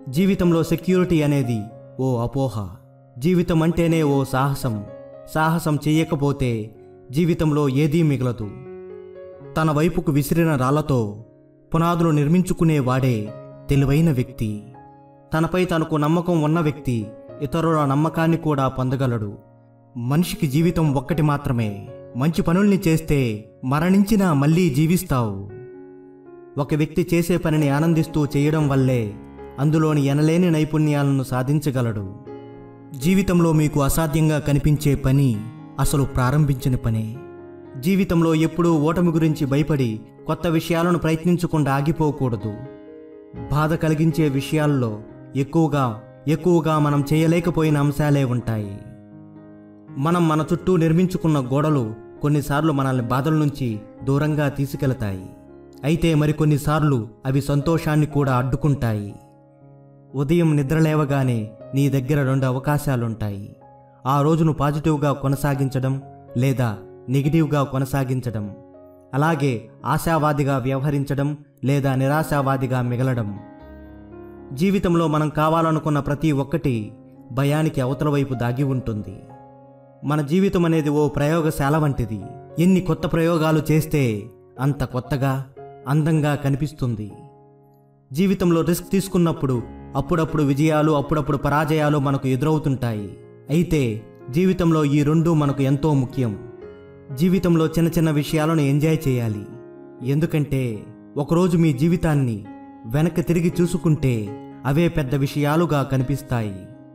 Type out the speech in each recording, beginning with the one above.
జీవితంలో సెక్యూరిటీ అనేది ఓ అపోహ. జీవితం అంటేనే ఓ సాహసం. సాహసం చెయ్యకపోతే జీవితంలో ఏదీ మిగలదు. తన వైపుకు విసిరిన రాళ్లతో పునాదులు నిర్మించుకునేవాడే తెలివైన వ్యక్తి. తనపై తనకు నమ్మకం ఉన్న వ్యక్తి ఇతరుల నమ్మకాన్ని కూడా పొందగలడు. మనిషికి జీవితం ఒక్కటి మాత్రమే. మంచి పనుల్ని చేస్తే మరణించినా మళ్ళీ జీవిస్తావు. ఒక వ్యక్తి చేసే పనిని ఆనందిస్తూ చేయడం వల్లే అందులోని ఎనలేని నైపుణ్యాలను సాధించగలడు. జీవితంలో మీకు అసాధ్యంగా కనిపించే పని అసలు ప్రారంభించిన పనే. జీవితంలో ఎప్పుడూ ఓటమి గురించి భయపడి కొత్త విషయాలను ప్రయత్నించకుండా ఆగిపోకూడదు. బాధ కలిగించే విషయాల్లో ఎక్కువగా మనం చేయలేకపోయిన అంశాలే ఉంటాయి. మనం మన చుట్టూ నిర్మించుకున్న గోడలు కొన్నిసార్లు మనల్ని బాధల నుంచి దూరంగా తీసుకెళతాయి. అయితే మరికొన్నిసార్లు అవి సంతోషాన్ని కూడా అడ్డుకుంటాయి. ఉదయం నిద్రలేవగానే నీ దగ్గర 2 అవకాశాలుంటాయి. ఆ రోజును పాజిటివ్గా కొనసాగించడం లేదా నెగిటివ్గా కొనసాగించడం. అలాగే ఆశావాదిగా వ్యవహరించడం లేదా నిరాశావాదిగా మిగలడం. జీవితంలో మనం కావాలనుకున్న ప్రతి ఒక్కటి భయానికి అవతల వైపు దాగి ఉంటుంది. మన జీవితం అనేది ఓ ప్రయోగశాల వంటిది. ఎన్ని కొత్త ప్రయోగాలు చేస్తే అంత కొత్తగా, అందంగా కనిపిస్తుంది. జీవితంలో రిస్క్ తీసుకున్నప్పుడు అప్పుడప్పుడు విజయాలు, అప్పుడప్పుడు పరాజయాలు మనకు ఎదురవుతుంటాయి. అయితే జీవితంలో ఈ 2 మనకు ఎంతో ముఖ్యం. జీవితంలో చిన్న చిన్న విషయాలను ఎంజాయ్ చేయాలి. ఎందుకంటే ఒకరోజు మీ జీవితాన్ని వెనక్కి తిరిగి చూసుకుంటే అవే పెద్ద విషయాలుగా కనిపిస్తాయి.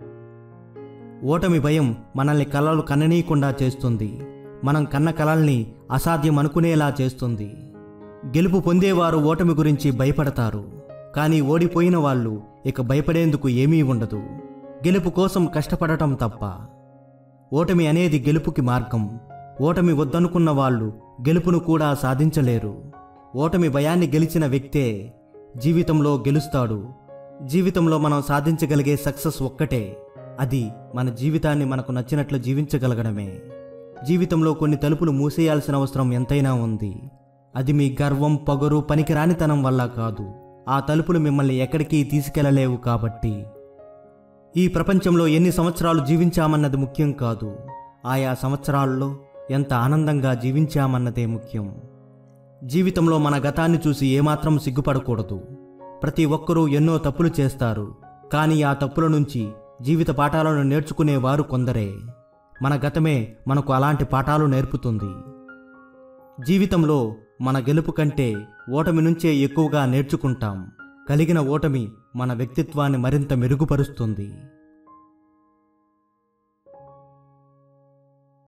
ఓటమి భయం మనల్ని కలలు కననీయకుండా చేస్తుంది. మనం కన్న కలల్ని అసాధ్యం అనుకునేలా చేస్తుంది. గెలుపు పొందేవారు ఓటమి గురించి భయపడతారు. కానీ ఓడిపోయిన వాళ్ళు ఇక భయపడేందుకు ఏమీ ఉండదు. గెలుపు కోసం కష్టపడటం తప్ప. ఓటమి అనేది గెలుపుకి మార్గం. ఓటమి వద్దనుకున్న వాళ్ళు గెలుపును కూడా సాధించలేరు. ఓటమి భయాన్ని గెలిచిన వ్యక్తే జీవితంలో గెలుస్తాడు. జీవితంలో మనం సాధించగలిగే సక్సెస్ ఒక్కటే. అది మన జీవితాన్ని మనకు నచ్చినట్లు జీవించగలగడమే. జీవితంలో కొన్ని తలుపులు మూసేయాల్సిన అవసరం ఎంతైనా ఉంది. అది మీ గర్వం, పొగరు, పనికిరానితనం వల్ల కాదు. ఆ తలుపులు మిమ్మల్ని ఎక్కడికి తీసుకెళ్లలేవు. కాబట్టి ఈ ప్రపంచంలో ఎన్ని సంవత్సరాలు జీవించామన్నది ముఖ్యం కాదు. ఆయా సంవత్సరాల్లో ఎంత ఆనందంగా జీవించామన్నదే ముఖ్యం. జీవితంలో మన గతాన్ని చూసి ఏమాత్రం సిగ్గుపడకూడదు. ప్రతి ఒక్కరూ ఎన్నో తప్పులు చేస్తారు. కానీ ఆ తప్పుల నుంచి జీవిత పాఠాలను నేర్చుకునేవారు కొందరే. మన గతమే మనకు అలాంటి పాఠాలు నేర్పుతుంది. జీవితంలో మన గెలుపు కంటే ఓటమి నుంచే ఎక్కువగా నేర్చుకుంటాం. కలిగిన ఓటమి మన వ్యక్తిత్వాన్ని మరింత మెరుగుపరుస్తుంది.